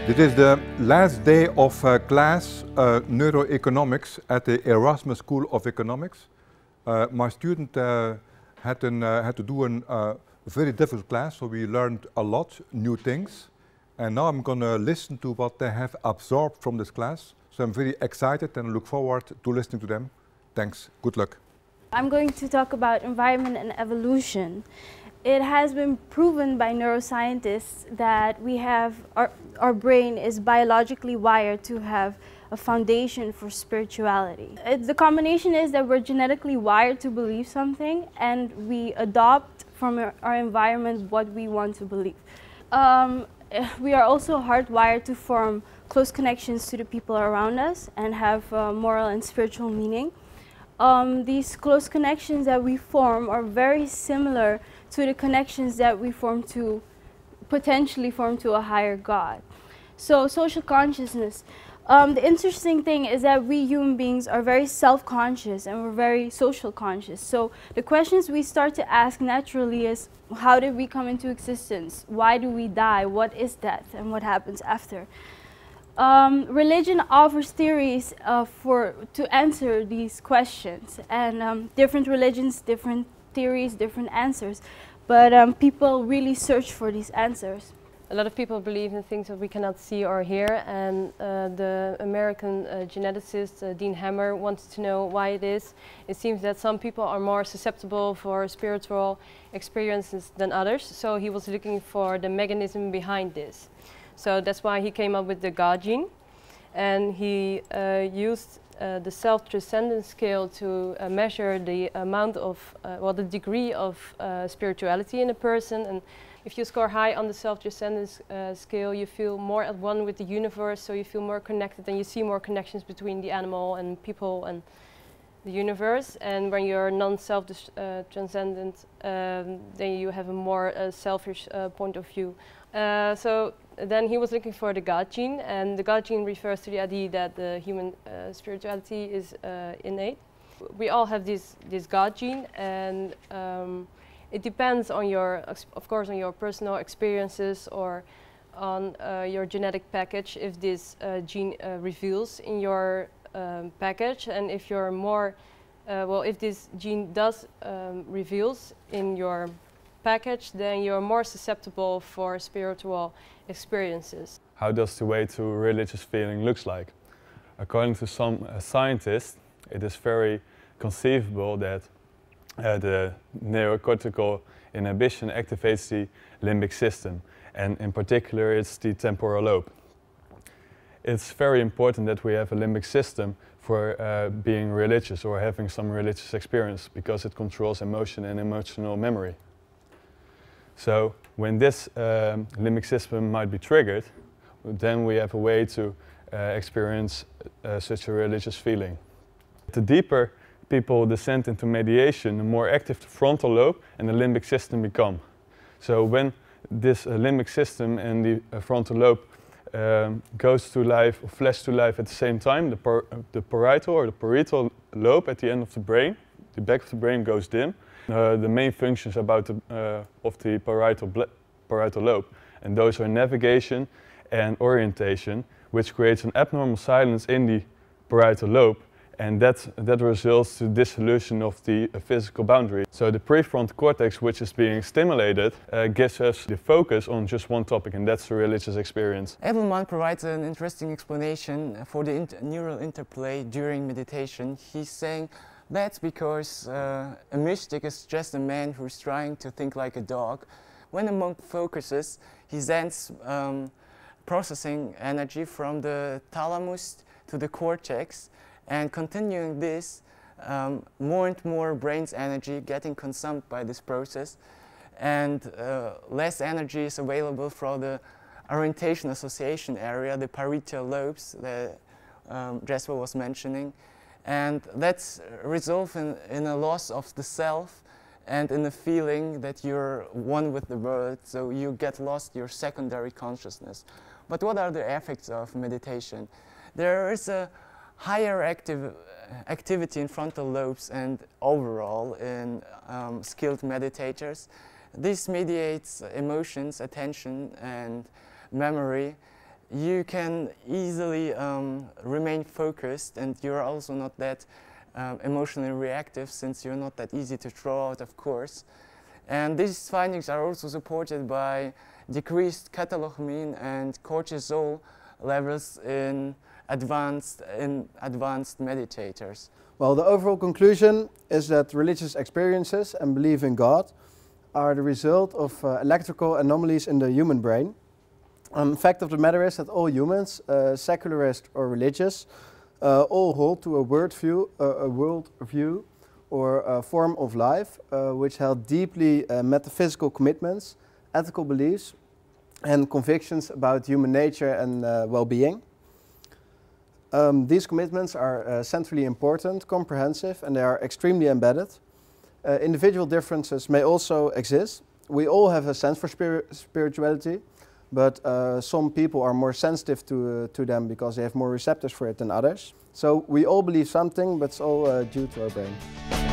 Dit is the last day of class neuroeconomics at the Erasmus School of Economics. My student had to do a very difficult class, so we learned a lot, new things. And now I'm going to listen to what they have absorbed from this class. So I'm very excited and look forward to listening to them. Thanks. Good luck. I'm going to talk about environment and evolution. It has been proven by neuroscientists that we have our brain is biologically wired to have a foundation for spirituality. The combination is that we're genetically wired to believe something and we adopt from our environment what we want to believe. We are also hardwired to form close connections to the people around us and have moral and spiritual meaning. These close connections that we form are very similar to the connections that we potentially form to a higher God. So social consciousness. The interesting thing is that we human beings are very self-conscious and we're very social conscious. So the questions we start to ask naturally is, how did we come into existence? Why do we die? What is death? And what happens after? Religion offers theories to answer these questions, and different religions, different theories, different answers, but people really search for these answers. A lot of people believe in things that we cannot see or hear, and the American geneticist Dean Hammer wants to know why it is. It seems that some people are more susceptible for spiritual experiences than others, so he was looking for the mechanism behind this. So that's why he came up with the God gene, and he used the self-transcendence scale to measure the amount of, the degree of spirituality in a person. And if you score high on the self-transcendence scale, you feel more at one with the universe, so you feel more connected and you see more connections between the animal and people and the universe. And when you're non-self-transcendent, then you have a more selfish point of view. So then he was looking for the God gene, and the God gene refers to the idea that the human spirituality is innate. We all have this God gene, and it depends on of course, on your personal experiences or on your genetic package if this gene reveals in your package, and if you're more, if this gene does reveals in your package, then you're more susceptible for spiritual experiences. How does the way to religious feeling looks like? According to some scientists, it is very conceivable that the neurocortical inhibition activates the limbic system, and in particular it's the temporal lobe. It's very important that we have a limbic system for being religious or having some religious experience, because it controls emotion and emotional memory. So when this limbic system might be triggered, then we have a way to experience such a religious feeling. The deeper people descend into mediation, the more active the frontal lobe and the limbic system become. So when this limbic system and the frontal lobe goes to life, or flash to life at the same time, the parietal or the parietal lobe at the end of the brain, the back of the brain goes dim. The main functions of the parietal lobe, and those are navigation and orientation, which creates an abnormal silence in the parietal lobe, and that results to dissolution of the physical boundary. So the prefrontal cortex, which is being stimulated, gives us the focus on just one topic, and that's the religious experience. Edelman provides an interesting explanation for the neural interplay during meditation. He's saying that's because a mystic is just a man who's trying to think like a dog. When a monk focuses, he sends processing energy from the thalamus to the cortex, and continuing this, more and more brain's energy getting consumed by this process, and less energy is available for the orientation association area, the parietal lobes that Jesper was mentioning. And that's results in a loss of the self and in the feeling that you're one with the world, so you get lost your secondary consciousness. But what are the effects of meditation? There is a higher activity in frontal lobes and overall in skilled meditators. This mediates emotions, attention and memory you can easily remain focused, and you're also not that emotionally reactive, since you're not that easy to throw out of course. And these findings are also supported by decreased catecholamine and cortisol levels in advanced meditators. Well, the overall conclusion is that religious experiences and belief in God are the result of electrical anomalies in the human brain. The fact of the matter is that all humans, secularist or religious, all hold to a worldview or a form of life which held deeply metaphysical commitments, ethical beliefs and convictions about human nature and well-being. These commitments are centrally important, comprehensive, and they are extremely embedded. Individual differences may also exist. We all have a sense for spirituality, but some people are more sensitive to them because they have more receptors for it than others. So we all believe something, but it's all due to our brain.